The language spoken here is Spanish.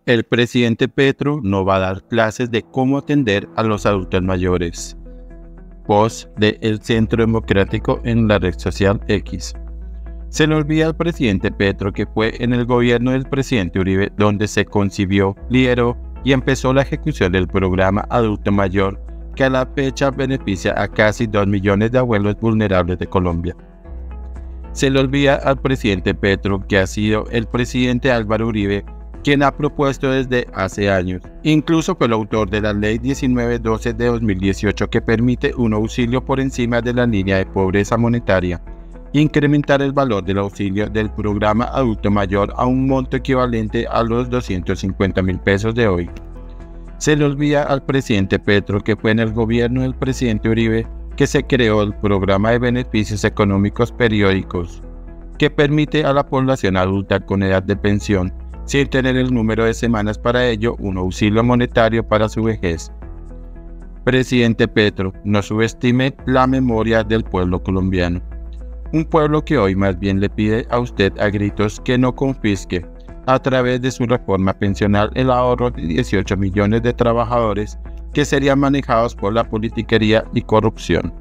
El presidente Petro no va a dar clases de cómo atender a los adultos mayores. Post de El Centro Democrático en la red social X. Se le olvida al presidente Petro que fue en el gobierno del presidente Uribe donde se concibió, lideró y empezó la ejecución del programa Adulto Mayor, que a la fecha beneficia a casi 2 millones de abuelos vulnerables de Colombia. Se le olvida al presidente Petro que ha sido el presidente Álvaro Uribe quien ha propuesto desde hace años. Incluso fue el autor de la Ley 1912 de 2018 que permite un auxilio por encima de la línea de pobreza monetaria, incrementar el valor del auxilio del programa Adulto Mayor a un monto equivalente a los 250.000 pesos de hoy. Se le olvida al presidente Petro que fue en el gobierno del presidente Uribe que se creó el programa de beneficios económicos periódicos, que permite a la población adulta con edad de pensión, sin tener el número de semanas para ello, un auxilio monetario para su vejez. Presidente Petro, no subestime la memoria del pueblo colombiano. Un pueblo que hoy más bien le pide a usted a gritos que no confisque, a través de su reforma pensional, el ahorro de 18 millones de trabajadores que serían manejados por la politiquería y corrupción.